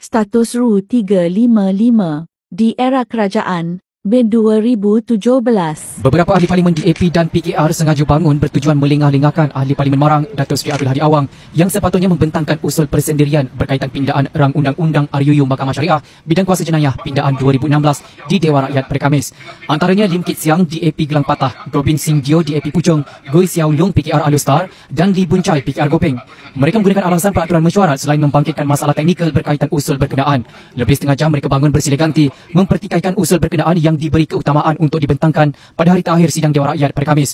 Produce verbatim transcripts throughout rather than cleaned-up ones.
status R U tiga lima lima di era kerajaan Bin dua ribu tujuh belas. Beberapa ahli parlimen D A P dan P K R sengaja bangun bertujuan melengah-lengahkan ahli parlimen Marang Datuk Seri Abdul Hadi Awang yang sepatutnya membentangkan usul persendirian berkaitan pindaan rang undang-undang R U U Mahkamah Syariah bidang kuasa jenayah pindaan dua ribu enam belas di Dewan Rakyat pada Khamis. Antaranya Lim Kit Siang D A P Gelang Patah, Gobin Singh Gio D A P Puchong, Goi Xiao Leong P K R Alustar dan Lee Bun Chai P K R Gopeng. Mereka menggunakan alasan peraturan mesyuarat selain membangkitkan masalah teknikal berkaitan usul berkenaan. Lebih setengah jam mereka bangun bersilih ganti mempertikaikan usul berkenaan yang diberi keutamaan untuk dibentangkan pada hari terakhir sidang Dewan Rakyat pada Khamis.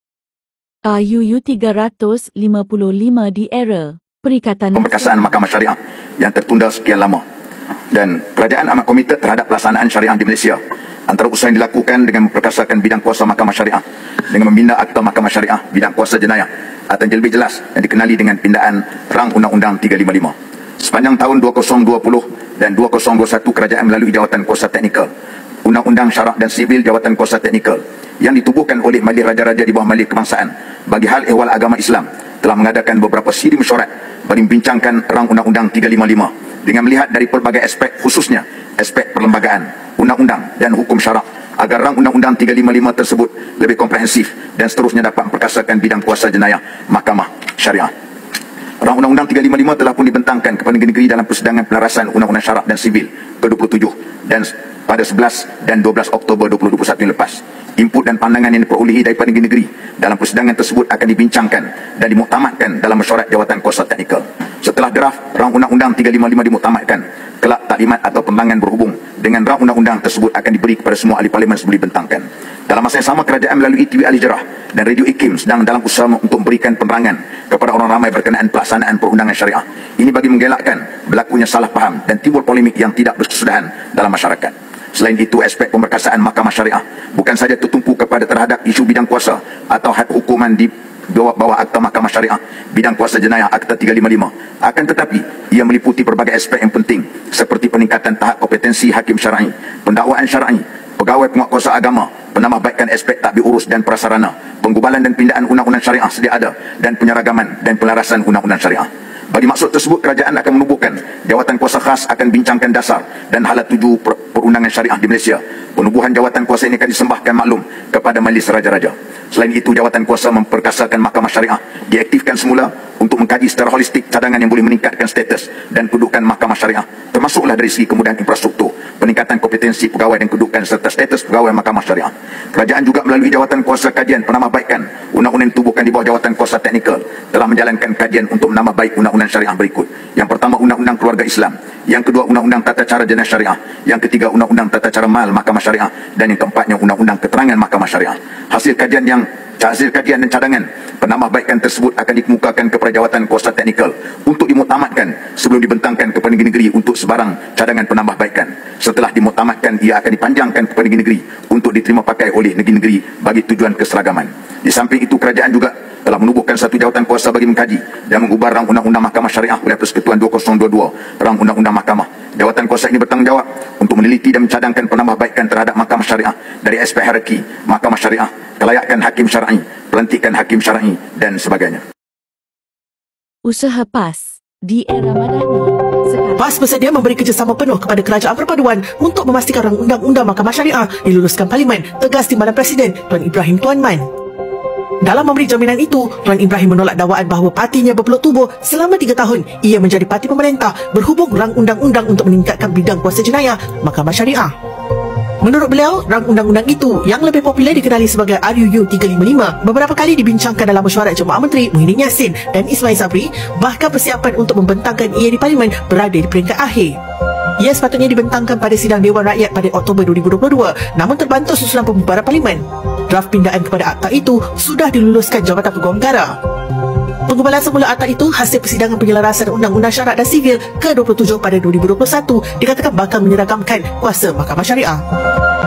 R U U tiga ratus lima puluh lima di era Perikatan Pemberkasaan Mahkamah Syariah yang tertunda sekian lama, dan kerajaan amat komited terhadap pelaksanaan syariah di Malaysia. Antara usaha yang dilakukan dengan memperkasakan bidang kuasa Mahkamah Syariah dengan membina Akta Mahkamah Syariah bidang kuasa jenayah atau yang lebih jelas yang dikenali dengan pindaan rang Undang-Undang tiga lima lima. Sepanjang tahun dua ribu dua puluh dan dua ribu dua puluh satu, kerajaan melalui Jawatan Kuasa Teknikal Undang-Undang Syarak dan Sivil Jawatan Kuasa Teknikal yang ditubuhkan oleh Majlis Raja-Raja di bawah Majlis Kebangsaan bagi hal ehwal agama Islam telah mengadakan beberapa siri mesyuarat bagi membincangkan rang Undang-Undang tiga lima lima dengan melihat dari pelbagai aspek, khususnya aspek perlembagaan, undang-undang dan hukum syarak, agar rang Undang-Undang tiga lima lima tersebut lebih komprehensif dan seterusnya dapat memperkasakan bidang kuasa jenayah Mahkamah Syariah. Rang Undang-Undang tiga lima lima telah pun dibentangkan kepada negeri-negeri dalam persidangan pelarasan Undang-Undang Syarak dan Sivil ke dua puluh tujuh dan pada sebelas dan dua belas Oktober dua ribu dua puluh satu yang lepas. Input dan pandangan yang diperolehi daripada negeri-negeri dalam persidangan tersebut akan dibincangkan dan dimuktamadkan dalam mesyuarat Jawatan Kuasa Teknikal. Setelah draft rang Undang-Undang tiga lima lima dimuktamadkan, kelak taklimat atau pandangan berhubung dengan rang undang-undang tersebut akan diberi kepada semua ahli parlimen sebelum dibentangkan. Dalam masa yang sama, kerajaan melalui T V Al-Hijrah dan Radio Ikim sedang dalam usaha untuk memberikan penerangan kepada orang ramai berkenaan pelaksanaan perundangan syariah. Ini bagi mengelakkan berlakunya salah faham dan timbul polemik yang tidak berkesudahan dalam masyarakat. Selain itu, aspek pemberkasaan Mahkamah Syariah bukan saja tertumpu kepada terhadap isu bidang kuasa atau had hukuman di bawah, bawah Akta Mahkamah Syariah bidang kuasa jenayah Akta tiga lima lima, akan tetapi ia meliputi berbagai aspek yang penting seperti peningkatan tahap kompetensi hakim syar'i, pendakwaan syar'i, pegawai penguatkuasa agama, penambahbaikan aspek tadbir urus dan prasarana, penggubalan dan pindaan undang-undang syariah sedia ada dan penyeragaman dan pelarasan undang-undang syariah. Bagi maksud tersebut, kerajaan akan menubuhkan Jawatan Kuasa Khas akan bincangkan dasar dan halat tuju per perundangan syariah di Malaysia. Penubuhan jawatan kuasa ini akan disembahkan maklum kepada Majlis Raja-Raja. Selain itu, jawatan kuasa memperkasakan Mahkamah Syariah diaktifkan semula untuk mengkaji secara holistik cadangan yang boleh meningkatkan status dan kedudukan Mahkamah Syariah, termasuklah dari segi kemudahan infrastruktur, peningkatan kompetensi pegawai dan kedudukan serta status pegawai Mahkamah Syariah. Kerajaan juga melalui Jawatan Kuasa Kajian Penambahbaikan Undang-Undang yang ditubuhkan di bawah Jawatan Kuasa Teknikal telah menjalankan kajian untuk menambah baik undang-undang syariah berikut. Yang pertama, Undang-Undang Keluarga Islam. Yang kedua, Undang-Undang Tata Cara Jenayah Syariah. Yang ketiga, Undang-Undang Tata Cara Mal Mahkamah Syariah. Dan yang keempatnya, Undang-Undang Keterangan Mahkamah Syariah. Hasil kajian yang Hasil kajian dan cadangan penambahbaikan tersebut akan dikemukakan kepada Jawatan Kuasa Teknikal untuk dimuktamadkan sebelum dibentangkan kepada negeri-negeri untuk sebarang cadangan penambahbaikan. Setelah dimuktamadkan, ia akan dipanjangkan kepada negeri-negeri untuk diterima pakai oleh negeri-negeri bagi tujuan keseragaman. Di samping itu, kerajaan juga telah menubuhkan satu jawatan kuasa bagi mengkaji dan mengubah rang Undang-Undang Mahkamah Syariah oleh Persekutuan dua ribu dua puluh dua, rang Undang-Undang Mahkamah. Jawatan kuasa ini bertanggungjawab untuk meneliti dan mencadangkan penambahbaikan terhadap Mahkamah Syariah dari aspek hierarki Mahkamah Syariah, kelayakan hakim syar'i, pelantikan hakim syar'i dan sebagainya. Usaha PAS di era Madani. PAS bersedia memberi kerjasama penuh kepada Kerajaan Perpaduan untuk memastikan rang Undang-Undang Mahkamah Syariah diluluskan Parlimen, tegas Timbalan Presiden Tuan Ibrahim Tuan Man. Dalam memberi jaminan itu, Tuan Ibrahim menolak dakwaan bahawa partinya berpeluh tubuh selama tiga tahun ia menjadi parti pemerintah berhubung rang undang-undang untuk meningkatkan bidang kuasa jenayah Mahkamah Syariah. Menurut beliau, rang undang-undang itu yang lebih popular dikenali sebagai R U U tiga lima lima beberapa kali dibincangkan dalam mesyuarat Jemaah Menteri Muhyiddin Yassin dan Ismail Sabri, bahkan persiapan untuk membentangkan ia di Parlimen berada di peringkat akhir. Ia sepatutnya dibentangkan pada sidang Dewan Rakyat pada Oktober dua ribu dua puluh dua, namun terbantu susulan pembubaran Parlimen. Draft pindaan kepada akta itu sudah diluluskan Jabatan Peguam Negara. Penggubalan semula akta itu hasil persidangan penyelarasan Undang-Undang Syarak dan Sivil ke dua puluh tujuh pada dua ribu dua puluh satu dikatakan bakal menyeragamkan kuasa Mahkamah Syariah.